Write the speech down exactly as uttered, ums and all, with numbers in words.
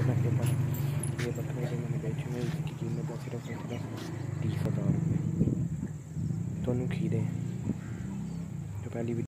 के पास ये पत्थर जो मैंने बेचे हुए इसकी कीमत है सिर्फ और सिर्फ तीस हज़ार रुपये। दोनों खीरे जो पहली